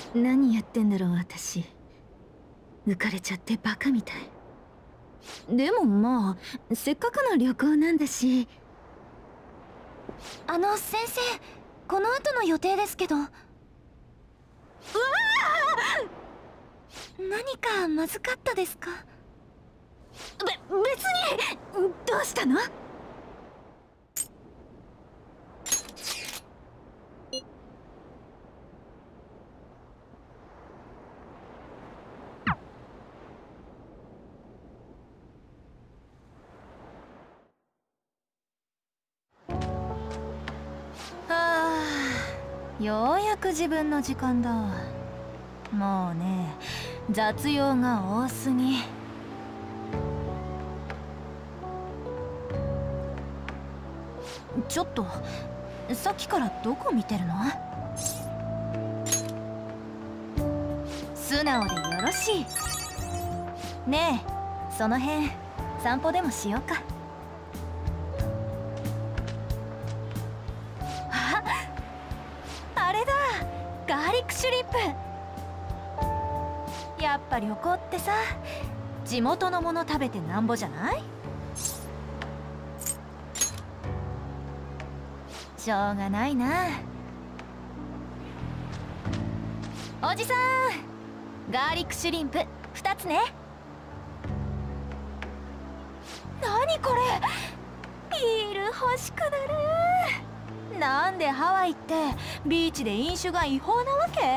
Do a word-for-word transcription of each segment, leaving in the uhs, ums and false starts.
何やってんだろう私。浮かれちゃってバカみたい。でもまあせっかくの旅行なんだし。 あの先生、この後の予定ですけど。うわー！何かまずかったですか？ べ別に。どうしたの？ はあ、ようやく自分の時間だ。もうね、雑用が多すぎ。ちょっと、さっきからどこ見てるの？素直でよろしい。ねえ、その辺散歩でもしようか。あ、あれだ、ガーリックシュリンプ。やっぱ旅行ってさ、地元のもの食べてなんぼじゃない？しょうがないな。おじさん、ガーリックシュリンプふたつね。何これ、ビール欲しくなる。なんでハワイってビーチで飲酒が違法なわけ？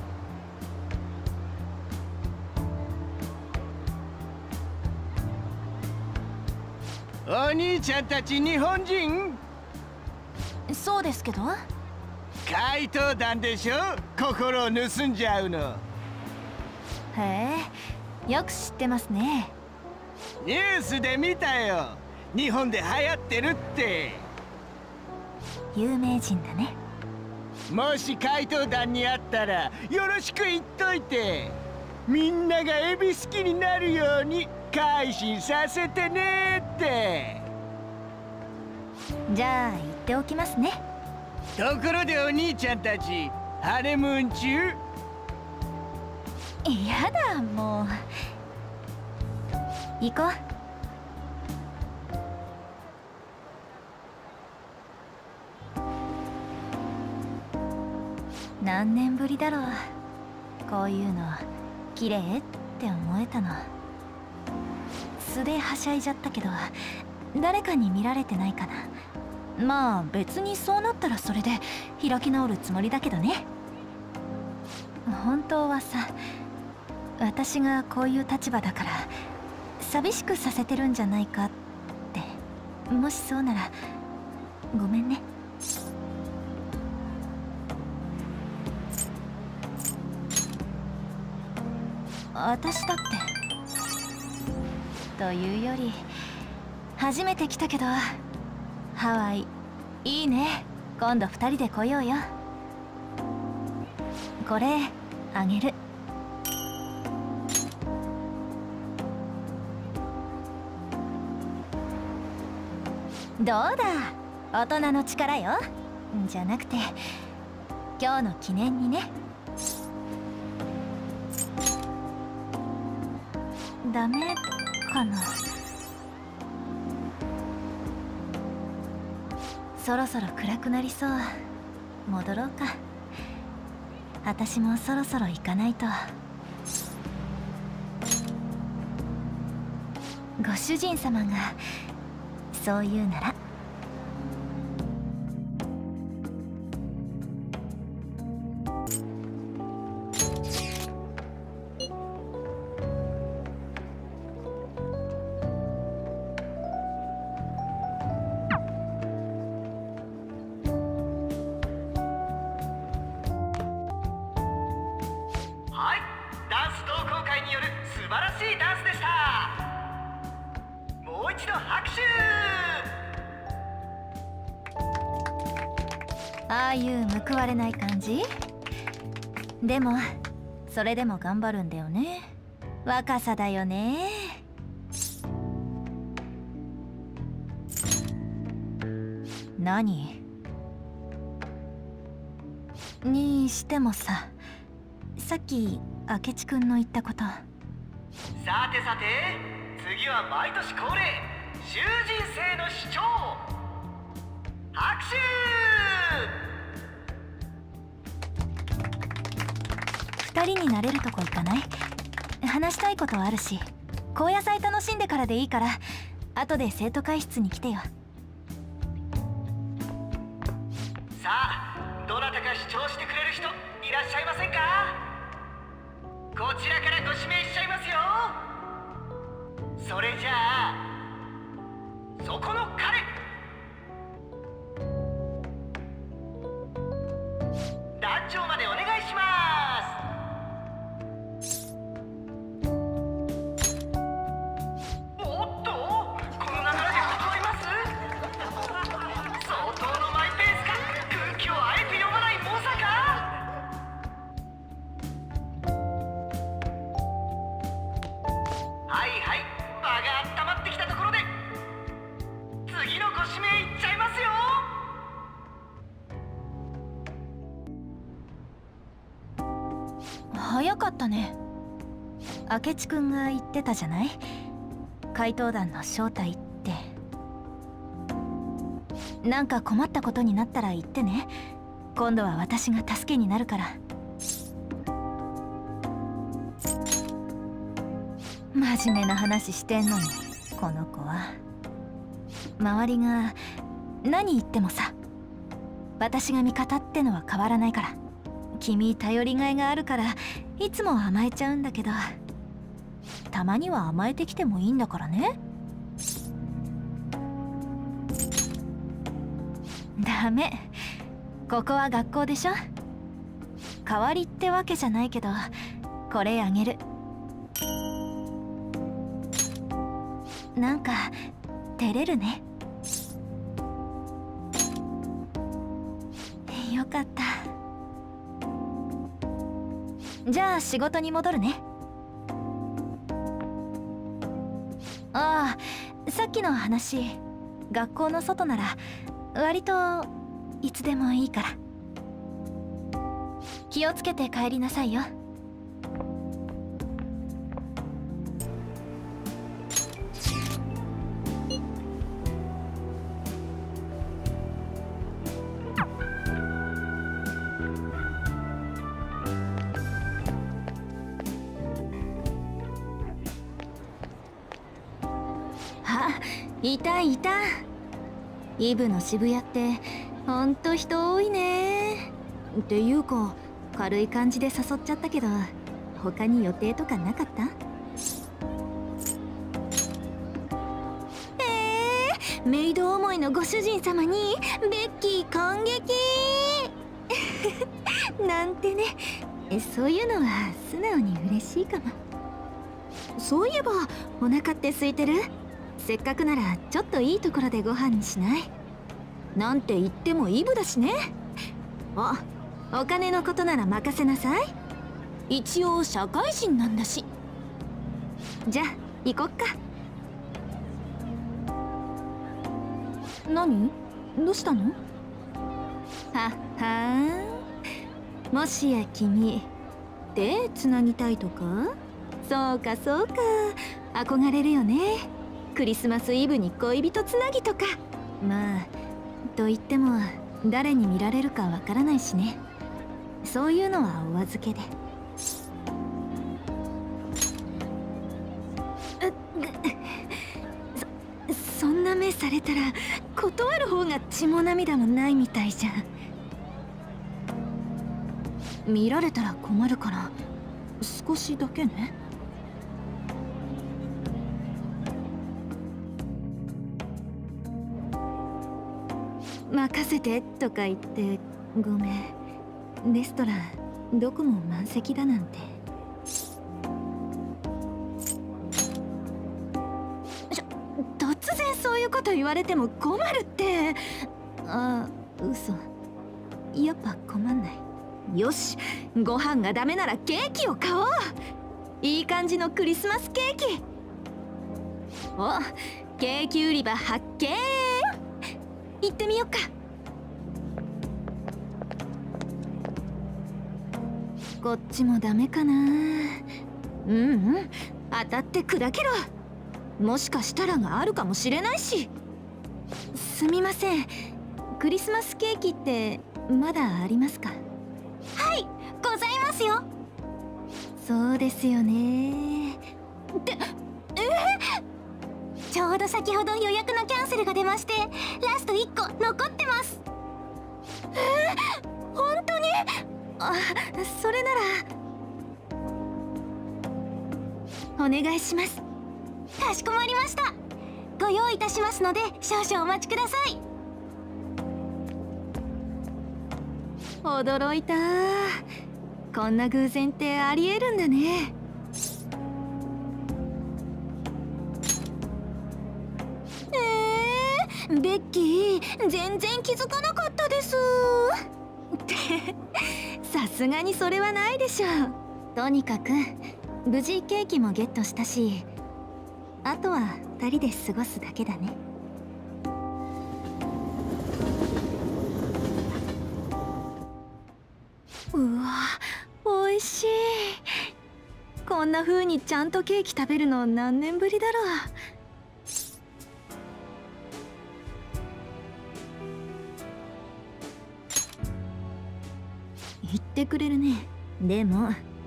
お兄ちゃんたち日本人？ そうですけど。 怪盗団でしょ、心を盗んじゃうの。 へえ、よく知ってますね。 ニュースで見たよ、日本で流行ってるって。 有名人だね。 もし怪盗団に会ったらよろしく言っといて、みんながエビ好きになるように改心させてねって。 じゃあ言っておきますね。 ところでお兄ちゃんたちハネムーン中？ やだ、もう行こう。何年ぶりだろう、こういうの綺麗って思えたの。素ではしゃいじゃったけど、誰かに見られてないかな。まあ別にそうなったらそれで開き直るつもりだけどね。本当はさ、私がこういう立場だから寂しくさせてるんじゃないかって。もしそうならごめんね。私だって。というより初めて来たけど、ハワイいいね。今度二人で来ようよ。これあげる。どうだ、大人の力よ。じゃなくて今日の記念にね。ダメかな。そろそろ暗くなりそう。戻ろうか。私もそろそろ行かないと。ご主人様がそう言うなら。 はい、ダンス同好会による素晴らしいダンスでした。もう一度拍手。 ああいう報われない感じ。でもそれでも頑張るんだよね。若さだよね。何にしてもさ、 さっき明智くんの言ったこと。 さてさて、次は毎年恒例囚人生の主張。拍手。 二人になれるとこ行かない？話したいことあるし、高野菜楽しんでからでいいから、後で生徒会室に来てよ。 さあ、どなたか主張してくれる人いらっしゃいませんか？こちらからご指名しちゃいますよ。それじゃあ、そこの彼、壇上までお願いします。おっと、この流れで断ります？相当のマイペースか。空気をあえて読まない猛者か。はいはい、場が温まってきたところで次のご指名いっちゃいますよ。 早かったね。明智くんが言ってたじゃない、怪盗団の正体って。なんか困ったことになったら言ってね。今度は私が助けになるから。真面目な話してんのに、この子は。周りが何言ってもさ、私が味方ってのは変わらないから。君頼りがいがあるからいつも甘えちゃうんだけど、たまには甘えてきてもいいんだからね。ダメ、ここは学校でしょ。代わりってわけじゃないけど、これあげる。なんか照れるね。よかった。じゃあ仕事に戻るね。ああ、さっきの話、学校の外なら割といつでもいいから。気をつけて帰りなさいよ。 いたいた。イブの渋谷ってほんと人多いね。っていうか軽い感じで誘っちゃったけど、他に予定とかなかった？えー、メイド思いのご主人様にベッキー感激なんてね。そういうのは素直に嬉しいかも。そういえばお腹って空いてる？せっかくならちょっといいところでご飯にしない？なんて言ってもイブだしね。あ、お金のことなら任せなさい。一応社会人なんだし。じゃあ行こっか。何？どうしたの？はっはーん。もしや君手つなぎたいとか？そうかそうか、憧れるよね。クリスマスイブに恋人つなぎとか。まあと言っても誰に見られるかわからないしね。そういうのはお預けで。そ、そんな目されたら断る方が血も涙もないみたいじゃん。見られたら困るから少しだけね。任せてとか言ってごめん。レストランどこも満席だなんて。ちょ突然そういうこと言われても困るって。あ、嘘。やっぱ困んない。よし、ご飯がダメならケーキを買おう。いい感じのクリスマスケーキ。お、ケーキ売り場発見。行ってみよっか。 こっちもダメかな。うんうん、当たって砕けろ。もしかしたらがあるかもしれないし。すみません、クリスマスケーキってまだありますか？ はい、ございますよ。 そうですよね。 で、えー、ちょうど先ほど予約のキャンセルが出まして、ラストいっこ残ってます。えー、本当に？ あ、それならお願いします。 かしこまりました。ご用意いたしますので少々お待ちください。 驚いた。こんな偶然ってありえるんだね。えー、ベッキー全然気づかなかったですってさすがにそれはないでしょう。とにかく無事ケーキもゲットしたし、あとはふたりで過ごすだけだね。うわ、美味しい。こんな風にちゃんとケーキ食べるの何年ぶりだろう。言ってくれるね。でも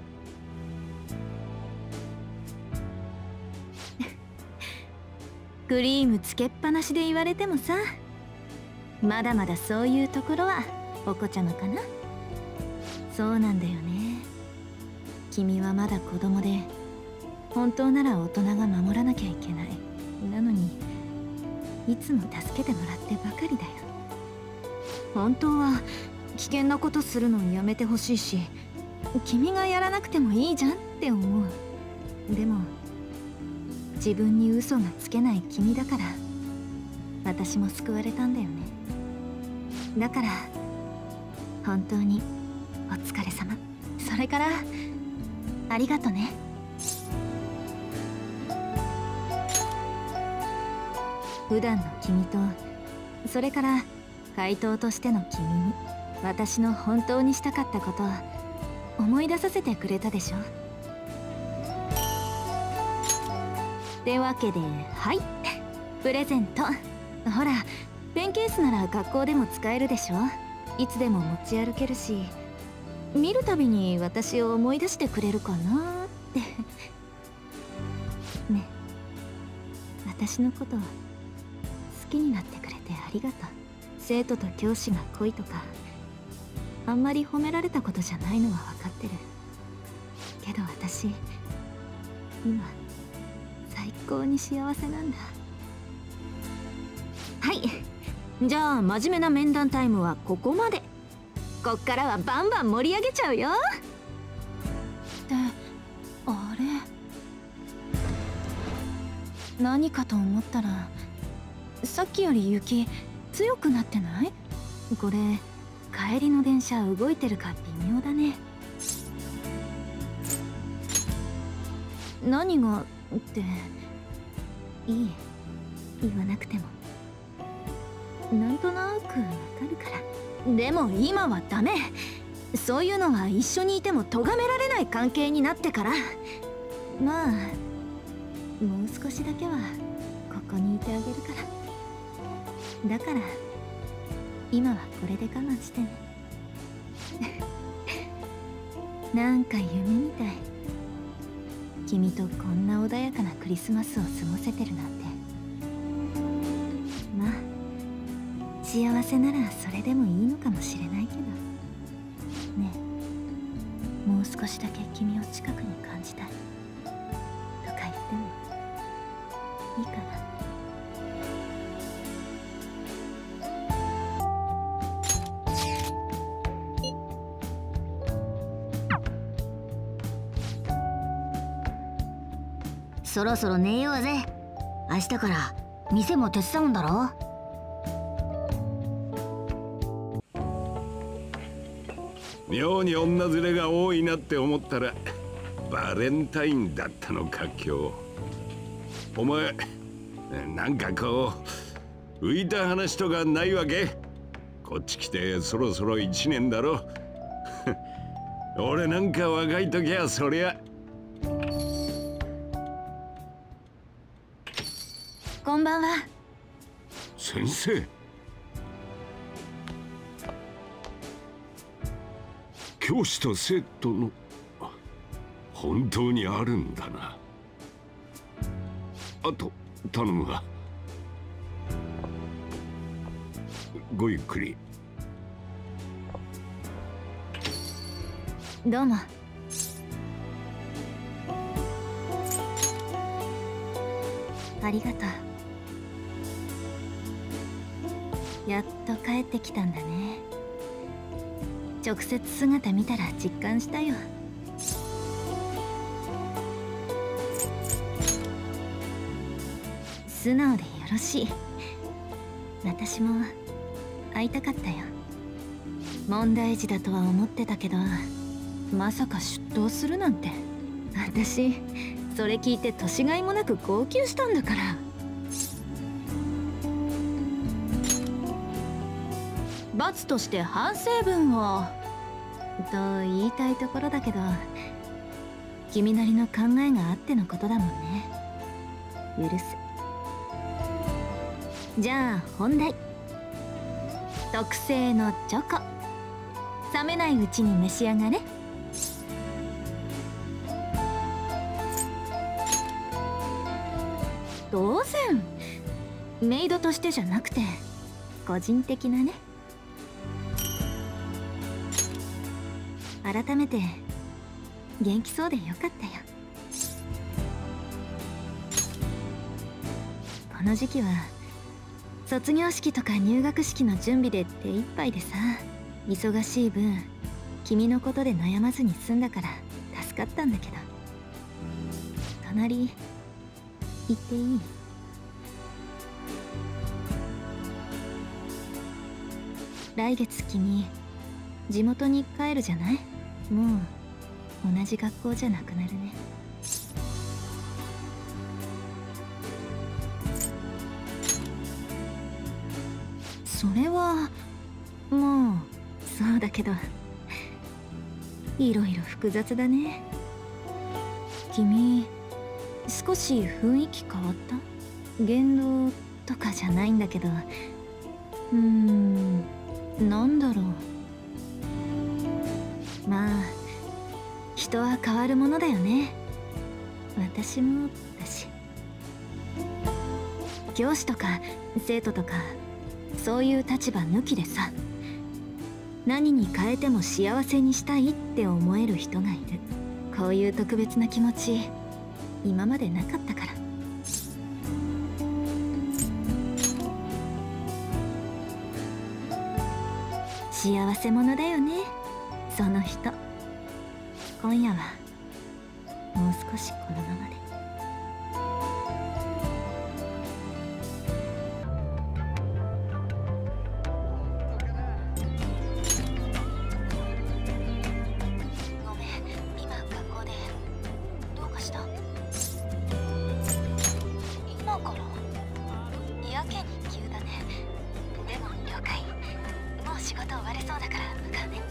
クリームつけっぱなしで言われてもさ、まだまだそういうところはお子ちゃまかな。そうなんだよね。君はまだ子供で、本当なら大人が守らなきゃいけない。なのにいつも助けてもらってばかりだよ。本当は危険なことするのをやめてほしいし、君がやらなくてもいいじゃんって思う。でも自分に嘘がつけない君だから私も救われたんだよね。だから本当にお疲れ様。それからありがとね。普段の君と、それから怪盗としての君に私の本当にしたかったことを思い出させてくれたでしょ。ってわけで、はい、プレゼント。ほら、ペンケースなら学校でも使えるでしょ。いつでも持ち歩けるし、見るたびに私を思い出してくれるかなってね。私のこと好きになってくれてありがとう。生徒と教師が恋とかあんまり褒められたことじゃないのは分かってるけど、私今最高に幸せなんだ。はい、じゃあ真面目な面談タイムはここまで。こっからはバンバン盛り上げちゃうよ。ってあれ、何かと思ったらさっきより雪強くなってない？これ帰りの電車動いてるか微妙だね。何がっていい、言わなくてもなんとなくわかるから。でも今はダメ。そういうのは一緒にいても咎められない関係になってから。まあもう少しだけはここにいてあげるから。だから今はこれで我慢してねなんか夢みたい。君とこんな穏やかなクリスマスを過ごせてるなんて。まあ幸せならそれでもいいのかもしれないけどね。え、もう少しだけ君を近くに感じたいとか言ってもいいかな。 そろそろ寝ようぜ。明日から店も手伝うんだろ。 妙に女連れが多いなって思ったらバレンタインだったのか今日。お前なんかこう浮いた話とかないわけ？こっち来てそろそろいちねんだろ俺なんか若い時はそりゃ。 こんばんは。 先生。教師と生徒の本当にあるんだな。あと頼むわ。ごゆっくり。 どうも。ありがとう。やっと帰ってきたんだね。直接姿見たら実感したよ。素直でよろしい。私も会いたかったよ。問題児だとは思ってたけど、まさか出頭するなんて。私それ聞いて年がいもなく号泣したんだから。罰として反省文をと言いたいところだけど、君なりの考えがあってのことだもんね。許す。じゃあ本題。特製のチョコ、冷めないうちに召し上がれ。当然メイドとしてじゃなくて個人的なね。改めて元気そうでよかったよ。この時期は卒業式とか入学式の準備で手一杯でさ、忙しい分君のことで悩まずに済んだから助かったんだけど。隣行っていい？来月君地元に帰るじゃない？もう同じ学校じゃなくなるね。それはもうそうだけど、いろいろ複雑だね。君少し雰囲気変わった？言動とかじゃないんだけど、うーん、なんだろう。まあ人は変わるものだよね。私もだし。教師とか生徒とかそういう立場抜きでさ、何に変えても幸せにしたいって思える人がいる。こういう特別な気持ち今までなかったから。幸せ者だよね、その人。今夜はもう少しこのままで。ごめん、今学校でどうかした？今から？やけに急だね。でも了解。もう仕事終われそうだから向かうね。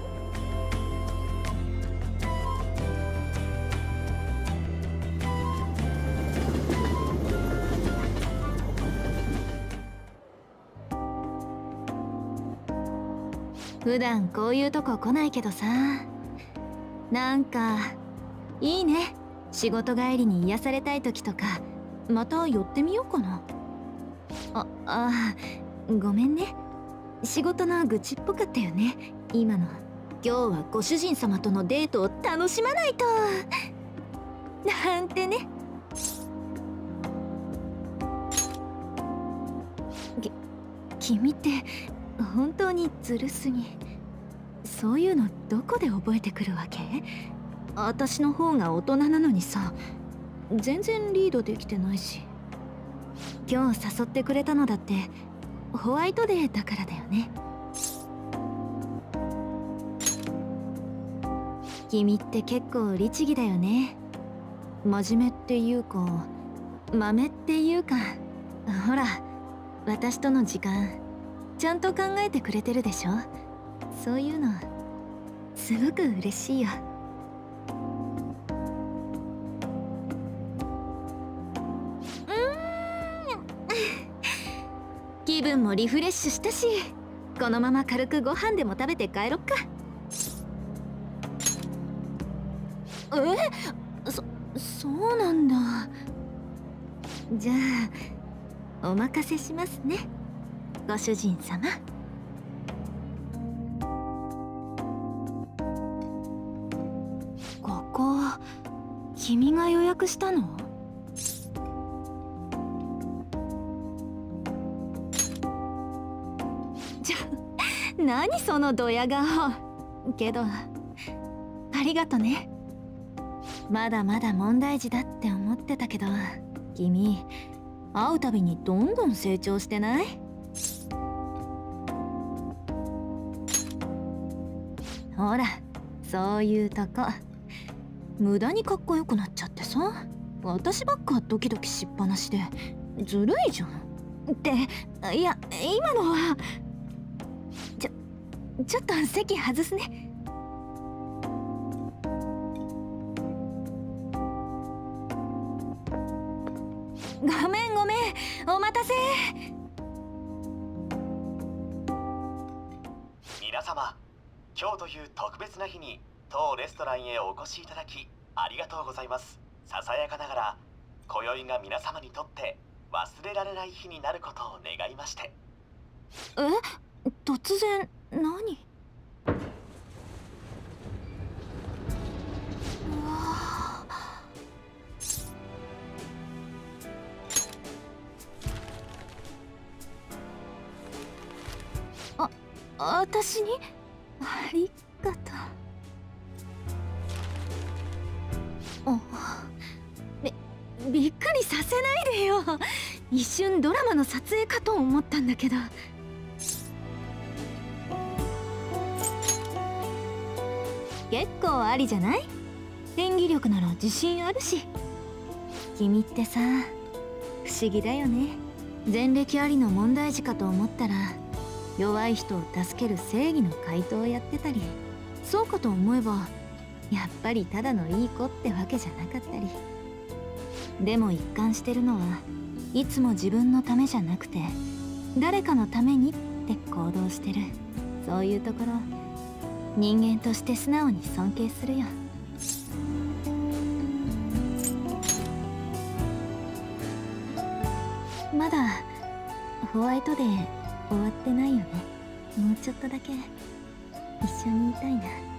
普段こういうとこ来ないけどさ、なんかいいね。仕事帰りに癒されたい時とかまた寄ってみようかな。あ、あ、ごめんね。仕事の愚痴っぽかったよね、今の。今日はご主人様とのデートを楽しまないとなんてね。き、君って本当にずるすぎ。そういうのどこで覚えてくるわけ？私の方が大人なのにさ、全然リードできてないし。今日誘ってくれたのだってホワイトデーだからだよね。君って結構律儀だよね。真面目っていうか豆っていうか。ほら、私との時間ちゃんと考えてくれてるでしょ。そういうのすごく嬉しいよ。うーん気分もリフレッシュしたし、このまま軽くご飯でも食べて帰ろっか。え、そ、そうなんだ。じゃあお任せしますね、ご主人様。ここ君が予約したの？ちょ、何そのドヤ顔。けどありがとね。まだまだ問題児だって思ってたけど、君会うたびにどんどん成長してない？ほら、そういうとこ無駄にかっこよくなっちゃってさ、私ばっかドキドキしっぱなしでずるいじゃん。って、いや今のはちょちょっと席外すね。ごめんごめん、お待たせ。 皆様、今日という特別な日に当レストランへお越しいただきありがとうございます。ささやかながら今宵が皆様にとって忘れられない日になることを願いまして。 え、突然何？うわあ、私にありがとう。あ、び、びっくりさせないでよ。一瞬ドラマの撮影かと思ったんだけど。結構ありじゃない？演技力なら自信あるし。君ってさ、不思議だよね。前歴ありの問題児かと思ったら、弱い人を助ける正義の怪盗をやってたり、そうかと思えばやっぱりただのいい子ってわけじゃなかったり。でも一貫してるのはいつも自分のためじゃなくて誰かのためにって行動してる、そういうところ人間として素直に尊敬するよ。まだホワイトデー終わってないよね。もうちょっとだけ一緒にいたいな。